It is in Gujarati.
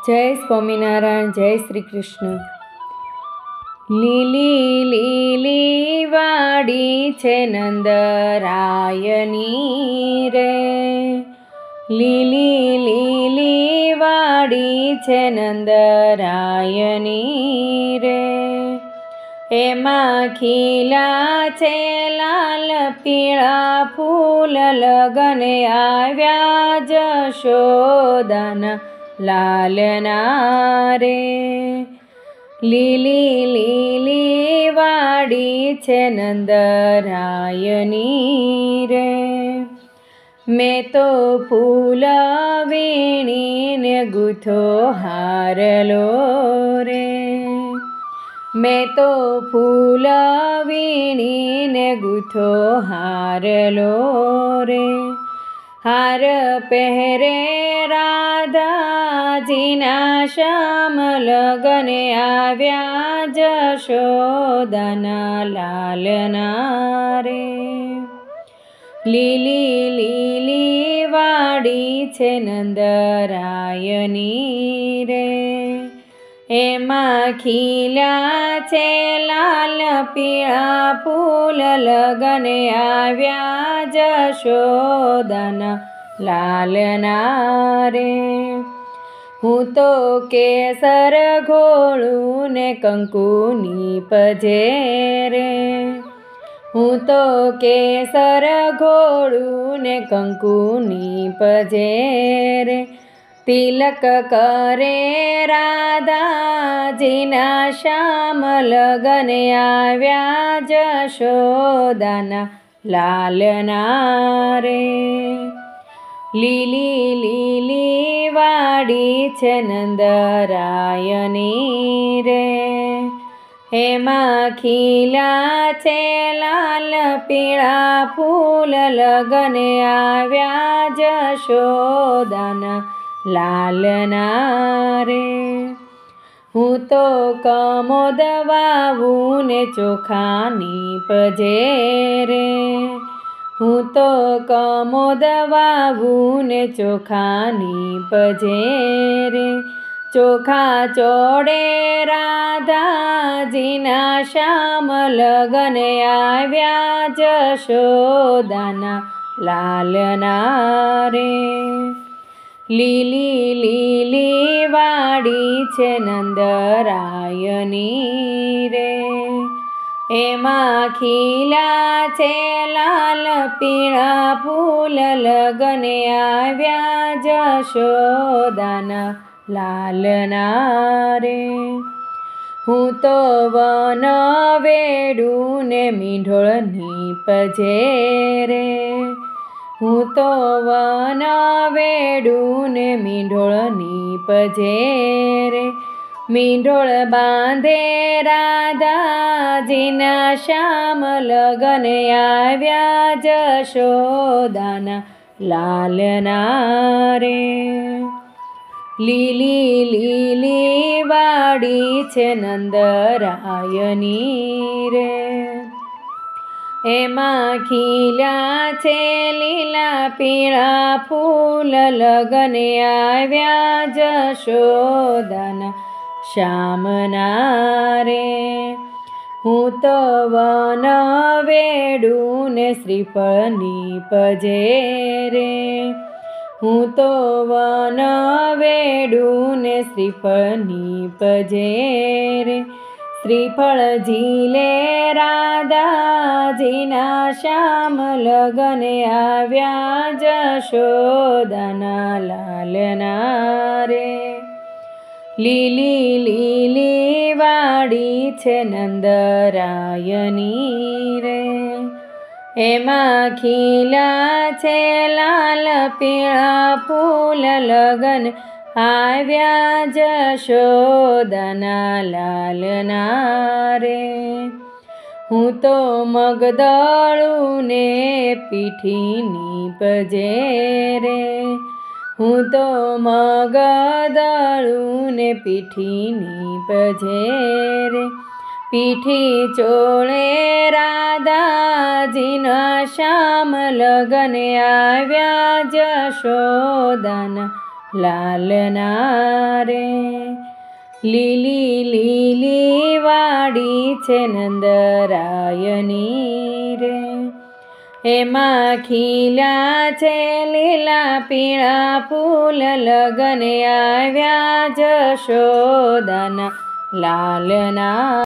जय स्वामीनारायण। जय श्री कृष्ण। લીલી લીલી વાડી છે નંદરાયની રે, લીલી લીલી વાડી છે નંદરાયની રે, એમાં ખીલા છે લાલ પીળા ફૂલ, લગને આવ્યા જશોદાના લાલના રે. લીલી લીલી વાડી છે નંદરાયની રે, મેં તો ફૂલ વીણીને ગૂંથો હારલો રે, મેં તો ફૂલ વીણીને ગૂંથો હારલો રે. હાર પહેરે રાધાજીના શ્યામ, લગને આવ્યા જશોદાના લાલના રે. લીલી લીલી વાડી છે નંદરાયની રે, એમાં ખીલા છે લાલ પીળા ફૂલ, લગને આવ્યા જશોદાના લાલના રે. હું તો કેસર ઘોળું ને કંકુની પજે રે, હું તો કેસર ઘોળું ને કંકુની પજે રે. તિલક કરે રાધાજીના શ્યામ, લગને આવ્યા જશોદાના લાલના રે. લીલી લીલી વાડી છે નંદરાયની રે, એમાં ખીલા છે લાલ પીળા ફૂલ, લગને આવ્યા જશોદાના લાલના રે. હું તો કમોદ વાવું ને ચોખાની પજે રે, હું તો કમોદ વાવું ને ચોખાની પજે રે. ચોખા ચોડે રાધાજીના શ્યામ, લગને આવ્યા જશોદાના લાલના રે. લીલી લીલી વાડી છે નંદરાયની રે, એમાં ખીલા છે લાલ પીળા ફૂલ, લગને આવ્યા જશોદાના લાલના રે. હું તો વન વેડું ને મીંઢોળની પજે રે, હું તો વન વેડું ને મીંઢોળની પજે રે. મીંઢોળ બાંધે રાધાજીના શ્યામ, લગને આવ્યા જશોદાના લાલના રે. લીલી લીલી વાડી છે નંદરાયની રે, એમાં ખીલા છે લીલા પીળા ફૂલ, લગને આવ્યા જશોદાના શ્યામના રે. હું તો વન વેડું ને શ્રીફળની પજે રે, હું તો વન વેડું ને શ્રીફળની પજે રે. શ્રીફળ ઝીલે રાધાજીના શ્યામ, લગને આવ્યા જશોદાના લાલના રે. લીલી લીલી વાડી છે નંદરાયની રે, એમાં ખીલા છે લાલ પીળા ફૂલ, લગન આવ્યા જશોદાના લાલના રે. હું તો મગદળું ને પીઠીની પજે રે, હું તો મગદળું ને પીઠીની પજે રે. પીઠી ચોળે રાધાજીના શ્યામ, લગને આવ્યા જશોદાના લાલના રે. લીલી લીલી વાડી છે નંદરાયની રે, એમાં ખીલ્યા છે લીલા પીળા ફૂલ, લગને આવ્યા જશોદાના લાલના